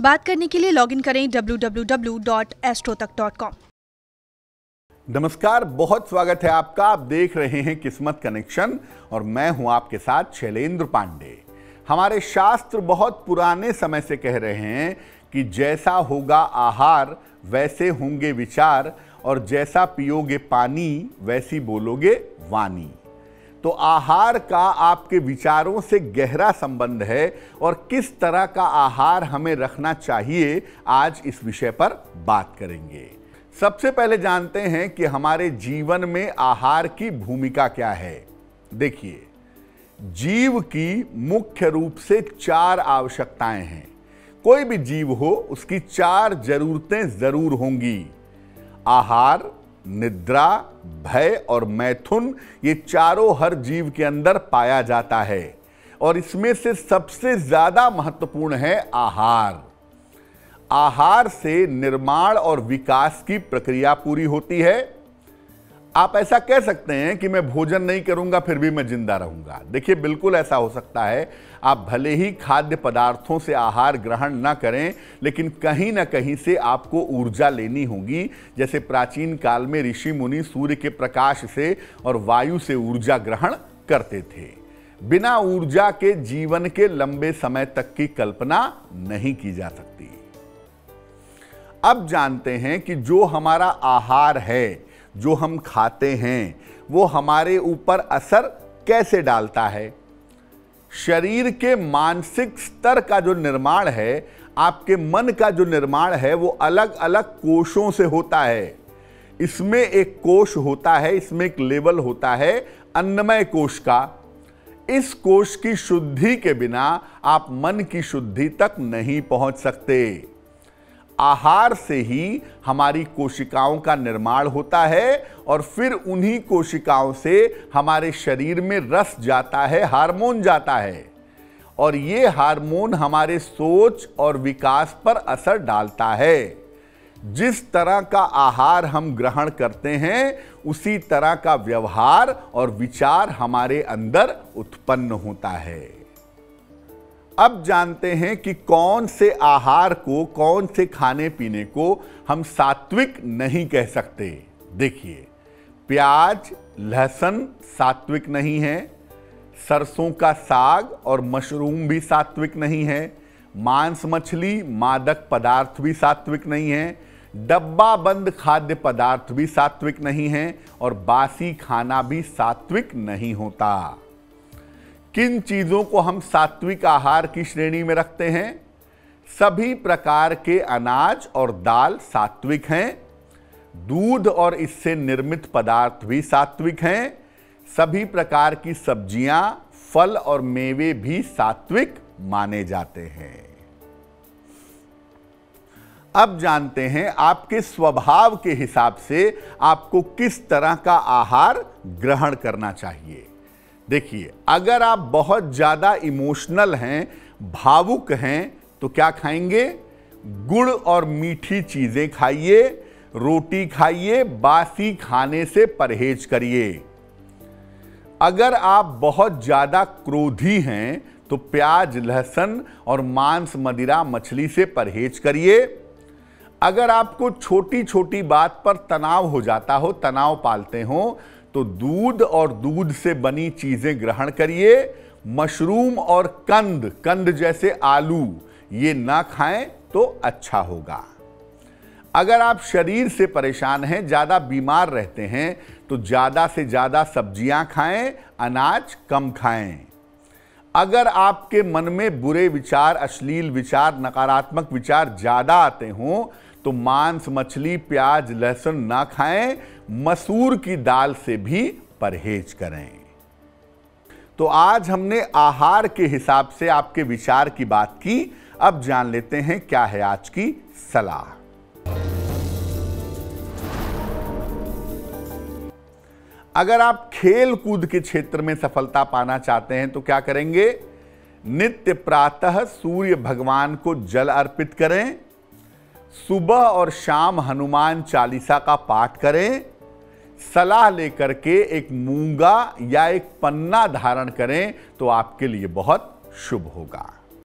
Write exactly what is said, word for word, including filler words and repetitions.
बात करने के लिए लॉगिन करें W W W dot astrotak dot com. नमस्कार, बहुत स्वागत है आपका। आप देख रहे हैं किस्मत कनेक्शन और मैं हूं आपके साथ शैलेंद्र पांडे। हमारे शास्त्र बहुत पुराने समय से कह रहे हैं कि जैसा होगा आहार वैसे होंगे विचार, और जैसा पियोगे पानी वैसी बोलोगे वाणी। तो आहार का आपके विचारों से गहरा संबंध है और किस तरह का आहार हमें रखना चाहिए, आज इस विषय पर बात करेंगे। सबसे पहले जानते हैं कि हमारे जीवन में आहार की भूमिका क्या है। देखिए, जीव की मुख्य रूप से चार आवश्यकताएं हैं। कोई भी जीव हो उसकी चार जरूरतें जरूर होंगी। आहार, निद्रा, भय और मैथुन, ये चारों हर जीव के अंदर पाया जाता है और इसमें से सबसे ज्यादा महत्वपूर्ण है आहार। आहार से निर्माण और विकास की प्रक्रिया पूरी होती है। आप ऐसा कह सकते हैं कि मैं भोजन नहीं करूंगा फिर भी मैं जिंदा रहूंगा। देखिए, बिल्कुल ऐसा हो सकता है। आप भले ही खाद्य पदार्थों से आहार ग्रहण न करें, लेकिन कहीं ना कहीं से आपको ऊर्जा लेनी होगी। जैसे प्राचीन काल में ऋषि मुनि सूर्य के प्रकाश से और वायु से ऊर्जा ग्रहण करते थे। बिना ऊर्जा के जीवन के लंबे समय तक की कल्पना नहीं की जा सकती। अब जानते हैं कि जो हमारा आहार है, जो हम खाते हैं, वो हमारे ऊपर असर कैसे डालता है। शरीर के मानसिक स्तर का जो निर्माण है, आपके मन का जो निर्माण है, वो अलग अलग कोशों से होता है। इसमें एक कोश होता है, इसमें एक लेवल होता है अन्नमय कोश का। इस कोश की शुद्धि के बिना आप मन की शुद्धि तक नहीं पहुंच सकते। आहार से ही हमारी कोशिकाओं का निर्माण होता है और फिर उन्हीं कोशिकाओं से हमारे शरीर में रस जाता है, हार्मोन जाता है, और ये हार्मोन हमारे सोच और विकास पर असर डालता है। जिस तरह का आहार हम ग्रहण करते हैं, उसी तरह का व्यवहार और विचार हमारे अंदर उत्पन्न होता है। अब जानते हैं कि कौन से आहार को, कौन से खाने पीने को हम सात्विक नहीं कह सकते। देखिए, प्याज, लहसुन सात्विक नहीं है। सरसों का साग और मशरूम भी सात्विक नहीं है। मांस, मछली, मादक पदार्थ भी सात्विक नहीं है। डब्बा बंद खाद्य पदार्थ भी सात्विक नहीं है और बासी खाना भी सात्विक नहीं होता। किन चीजों को हम सात्विक आहार की श्रेणी में रखते हैं? सभी प्रकार के अनाज और दाल सात्विक हैं। दूध और इससे निर्मित पदार्थ भी सात्विक हैं। सभी प्रकार की सब्जियां, फल और मेवे भी सात्विक माने जाते हैं। अब जानते हैं आपके स्वभाव के हिसाब से आपको किस तरह का आहार ग्रहण करना चाहिए। देखिए, अगर आप बहुत ज्यादा इमोशनल हैं, भावुक हैं, तो क्या खाएंगे? गुड़ और मीठी चीजें खाइए, रोटी खाइए, बासी खाने से परहेज करिए। अगर आप बहुत ज्यादा क्रोधी हैं तो प्याज, लहसुन और मांस, मदिरा, मछली से परहेज करिए। अगर आपको छोटी छोटी बात पर तनाव हो जाता हो, तनाव पालते हो, तो दूध और दूध से बनी चीजें ग्रहण करिए। मशरूम और कंद, कंद जैसे आलू, ये ना खाएं तो अच्छा होगा। अगर आप शरीर से परेशान हैं, ज्यादा बीमार रहते हैं, तो ज्यादा से ज्यादा सब्जियां खाएं, अनाज कम खाएं। अगर आपके मन में बुरे विचार, अश्लील विचार, नकारात्मक विचार ज्यादा आते हों, तो मांस, मछली, प्याज, लहसुन ना खाएं। मसूर की दाल से भी परहेज करें। तो आज हमने आहार के हिसाब से आपके विचार की बात की। अब जान लेते हैं क्या है आज की सलाह। अगर आप खेल कूद के क्षेत्र में सफलता पाना चाहते हैं तो क्या करेंगे? नित्य प्रातः सूर्य भगवान को जल अर्पित करें। सुबह और शाम हनुमान चालीसा का पाठ करें। सलाह लेकर के एक मूंगा या एक पन्ना धारण करें तो आपके लिए बहुत शुभ होगा।